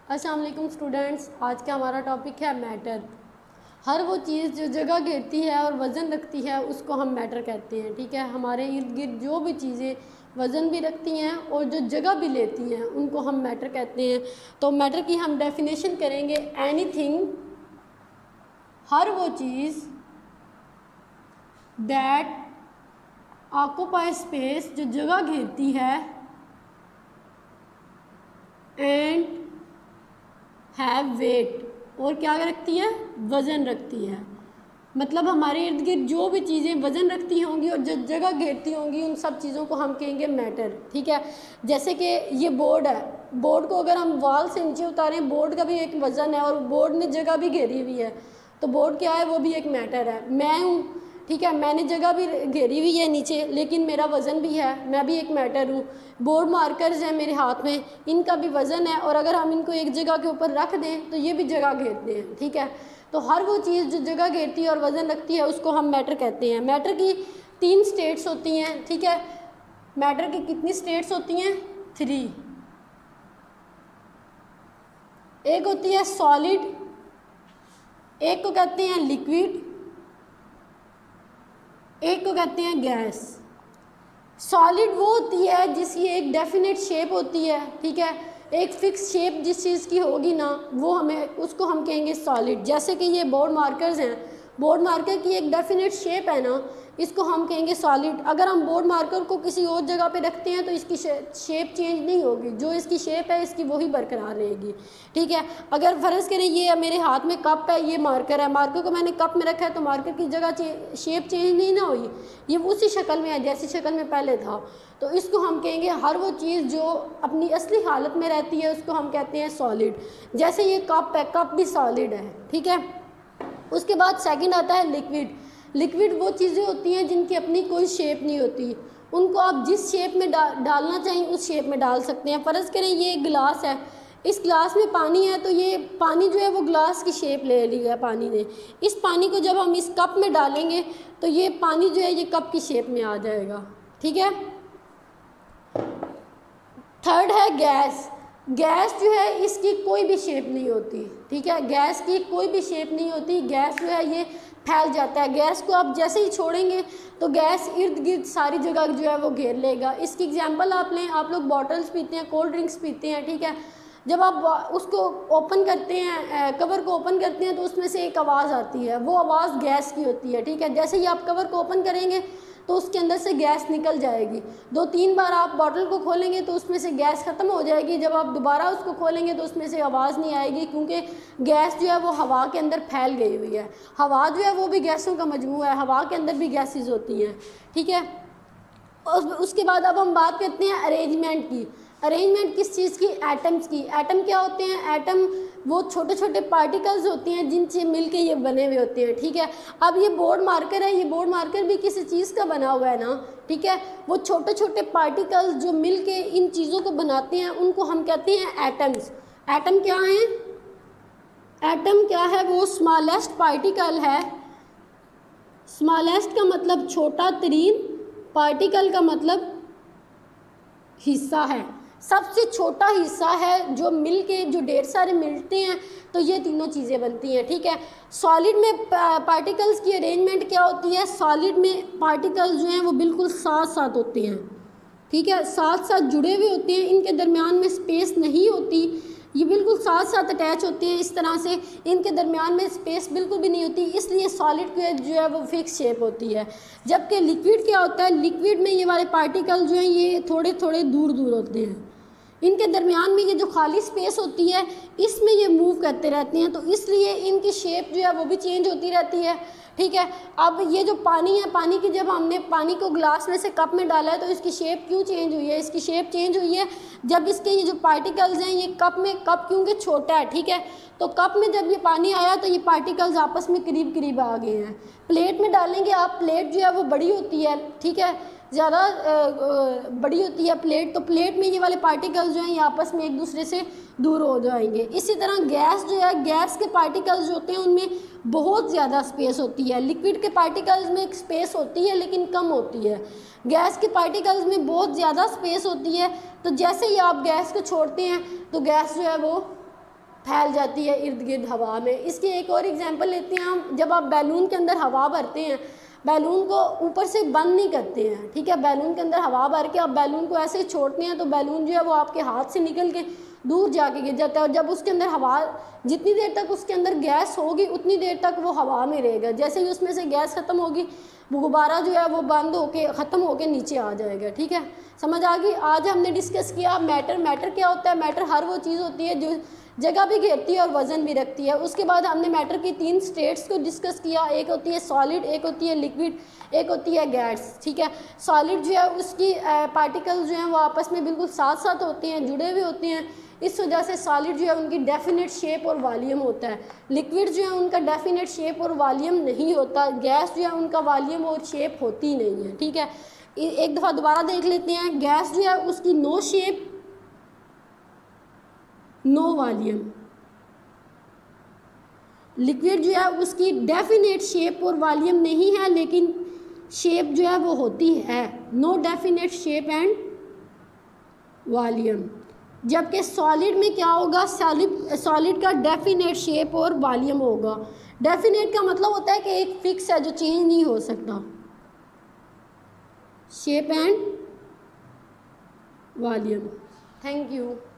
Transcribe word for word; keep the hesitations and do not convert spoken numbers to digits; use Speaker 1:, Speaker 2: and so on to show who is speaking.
Speaker 1: अस्सलाम वालेकुम स्टूडेंट्स, आज का हमारा टॉपिक है मैटर। हर वो चीज़ जो जगह घेरती है और वज़न रखती है उसको हम मैटर कहते हैं। ठीक है, हमारे इर्द गिर्द जो भी चीज़ें वज़न भी रखती हैं और जो जगह भी लेती हैं उनको हम मैटर कहते हैं। तो मैटर की हम डेफिनेशन करेंगे, एनीथिंग, हर वो चीज़ दैट ऑक्यूपाई स्पेस, जो जगह घेरती है, एंड हैव वेट, और क्या रखती है, वज़न रखती है। मतलब हमारे इर्द गिर्द जो भी चीज़ें वज़न रखती होंगी और जो जगह घेरती होंगी उन सब चीज़ों को हम कहेंगे मैटर। ठीक है, जैसे कि ये बोर्ड है, बोर्ड को अगर हम वॉल से नीचे उतारें, बोर्ड का भी एक वज़न है और बोर्ड ने जगह भी घेरी हुई है, तो बोर्ड क्या है, वो भी एक मैटर है। मैं हूँ, ठीक है, मैंने जगह भी घेरी हुई है नीचे, लेकिन मेरा वज़न भी है, मैं भी एक मैटर हूँ। बोर्ड मार्कर्स हैं मेरे हाथ में, इनका भी वज़न है, और अगर हम इनको एक जगह के ऊपर रख दें तो ये भी जगह घेरते हैं। ठीक है, तो हर वो चीज़ जो जगह घेरती है और वज़न रखती है उसको हम मैटर कहते हैं। मैटर की तीन स्टेट्स होती हैं। ठीक है, मैटर की कितनी स्टेट्स होती हैं, थ्री। एक होती है सॉलिड, एक को कहते हैं लिक्विड, एक को कहते हैं गैस। सॉलिड वो होती है जिसकी एक डेफिनेट शेप होती है। ठीक है, एक फिक्स शेप जिस चीज़ की होगी ना, वो हमें उसको हम कहेंगे सॉलिड। जैसे कि ये बोर्ड मार्कर्स हैं, बोर्ड मार्कर की एक डेफिनेट शेप है ना, इसको हम कहेंगे सॉलिड। अगर हम बोर्ड मार्कर को किसी और जगह पे रखते हैं तो इसकी शेप चेंज नहीं होगी, जो इसकी शेप है इसकी वही बरकरार रहेगी। ठीक है, अगर फ़र्ज़ करें ये मेरे हाथ में कप है, ये मार्कर है, मार्कर को मैंने कप में रखा है, तो मार्कर की जगह चे, शेप चेंज नहीं ना हुई, ये उसी शक्ल में है जैसी शक्ल में पहले था। तो इसको हम कहेंगे, हर वो चीज़ जो अपनी असली हालत में रहती है उसको हम कहते हैं सॉलिड। जैसे ये कप है, कप भी सॉलिड है। ठीक है, उसके बाद सेकंड आता है लिक्विड। लिक्विड वो चीज़ें होती हैं जिनकी अपनी कोई शेप नहीं होती, उनको आप जिस शेप में डा, डालना चाहें उस शेप में डाल सकते हैं। फ़र्ज़ करें ये एक गिलास है, इस गिलास में पानी है, तो ये पानी जो है वो गिलास की शेप ले ली है पानी ने। इस पानी को जब हम इस कप में डालेंगे तो ये पानी जो है ये कप की शेप में आ जाएगा। ठीक है, थर्ड है गैस। गैस जो है इसकी कोई भी शेप नहीं होती। ठीक है, गैस की कोई भी शेप नहीं होती, गैस जो है ये फैल जाता है। गैस को आप जैसे ही छोड़ेंगे तो गैस इर्द गिर्द सारी जगह जो है वो घेर लेगा। इसकी एग्जांपल आप लें, आप लोग बॉटल्स पीते हैं, कोल्ड ड्रिंक्स पीते हैं। ठीक है, जब आप उसको ओपन करते हैं, कवर को ओपन करते हैं, तो उसमें से एक आवाज़ आती है, वो आवाज़ गैस की होती है। ठीक है, जैसे ही आप कवर को ओपन करेंगे तो उसके अंदर से गैस निकल जाएगी। दो तीन बार आप बॉटल को खोलेंगे तो उसमें से गैस ख़त्म हो जाएगी। जब आप दोबारा उसको खोलेंगे तो उसमें से आवाज़ नहीं आएगी, क्योंकि गैस जो है वो हवा के अंदर फैल गई हुई है। हवा जो है वो भी गैसों का मजमूआ है, हवा के अंदर भी गैसेस होती हैं। ठीक है, और उसके बाद अब हम बात करते हैं अरेंजमेंट की। अरेंजमेंट किस चीज़ की, एटम्स की। एटम क्या होते हैं, एटम वो छोटे छोटे पार्टिकल्स होते हैं जिनसे मिलके ये बने हुए होते हैं। ठीक है, अब ये बोर्ड मार्कर है, ये बोर्ड मार्कर भी किसी चीज़ का बना हुआ है ना। ठीक है, वो छोटे छोटे पार्टिकल्स जो मिलके इन चीज़ों को बनाते हैं उनको हम कहते हैं एटम्स। एटम क्या है, एटम क्या है, वो स्मॉलेस्ट पार्टिकल है। स्मॉलेस्ट का मतलब छोटा तरीन, पार्टिकल का मतलब हिस्सा है, सबसे छोटा हिस्सा है जो मिलके, जो ढेर सारे मिलते हैं तो ये तीनों चीज़ें बनती हैं। ठीक है, सॉलिड में पार्टिकल्स की अरेंजमेंट क्या होती है, सॉलिड में पार्टिकल्स जो हैं वो बिल्कुल साथ साथ होते हैं। ठीक है, साथ साथ जुड़े हुए होते हैं, इनके दरमियान में स्पेस नहीं होती, ये बिल्कुल साथ साथ अटैच होते हैं इस तरह से, इनके दरमियान में स्पेस बिल्कुल भी नहीं होती, इसलिए सॉलिड की जो है वो फिक्स शेप होती है। जबकि लिक्विड क्या होता है, लिक्विड में ये वाले पार्टिकल जो हैं ये थोड़े थोड़े दूर दूर होते हैं, इनके दरमियान में ये जो खाली स्पेस होती है इसमें ये मूव करते रहते हैं, तो इसलिए इनकी शेप जो है वो भी चेंज होती रहती है। ठीक है, अब ये जो पानी है, पानी की जब हमने पानी को ग्लास में से कप में डाला है तो इसकी शेप क्यों चेंज हुई है, इसकी शेप चेंज हुई है जब इसके ये जो पार्टिकल्स हैं ये कप में, कप क्योंकि छोटा है, ठीक है, तो कप में जब ये पानी आया तो ये पार्टिकल्स आपस में करीब करीब आ गए हैं। प्लेट में डालेंगे आप, प्लेट जो है वो बड़ी होती है, ठीक है, ज़्यादा बड़ी होती है प्लेट, तो प्लेट में ये वाले पार्टिकल्स जो हैं ये आपस में एक दूसरे से दूर हो जाएंगे। इसी तरह गैस जो है, गैस के पार्टिकल्स जो होते हैं उनमें बहुत ज़्यादा स्पेस होती है। लिक्विड के पार्टिकल्स में एक स्पेस होती है लेकिन कम होती है, गैस के पार्टिकल्स में बहुत ज़्यादा स्पेस होती है। तो जैसे ही आप गैस को छोड़ते हैं तो गैस जो है वो फैल जाती है इर्द गिर्द हवा में। इसकी एक और एग्जांपल लेते हैं हम, जब आप बैलून के अंदर हवा भरते हैं, बैलून को ऊपर से बंद नहीं करते हैं, ठीक है, बैलून के अंदर हवा भर के आप बैलून को ऐसे ही छोड़ते हैं तो बैलून जो है वो आपके हाथ से निकल के दूर जाके गिर जाता है। और जब उसके अंदर हवा, जितनी देर तक उसके अंदर गैस होगी उतनी देर तक वो हवा में रहेगा। जैसे ही उसमें से गैस ख़त्म होगी, गुब्बारा जो है वो बंद होके ख़त्म होके नीचे आ जाएगा। ठीक है, समझ आ गई। आज हमने डिस्कस किया मैटर। मैटर क्या होता है? मैटर हर वो चीज़ होती है जो जगह भी घेरती है और वज़न भी रखती है। उसके बाद हमने मैटर की तीन स्टेट्स को डिस्कस किया, एक होती है सॉलिड, एक होती है लिक्विड, एक होती है गैस। ठीक है, सॉलिड जो है उसकी पार्टिकल्स जो हैं वो आपस में बिल्कुल साथ साथ होते हैं, जुड़े हुए होते हैं, इस वजह से सॉलिड जो है उनकी डेफिनेट शेप और वॉल्यूम होता है। लिक्विड जो है उनका डेफिनेट शेप और वॉल्यूम नहीं होता। गैस जो है उनका वॉल्यूम और शेप होती नहीं है। ठीक है, एक दफ़ा दोबारा देख लेते हैं। गैस जो है उसकी no shape no volume. Liquid जो है उसकी डेफिनेट शेप और वॉल्यूम नहीं है, लेकिन शेप जो है वो होती है, no definite shape and volume. जबकि सॉलिड में क्या होगा? सॉलिड सॉलिड का डेफिनेट शेप और वॉल्यूम होगा। डेफिनेट का मतलब होता है कि एक फिक्स है जो चेंज नहीं हो सकता। Shape and volume. Thank you.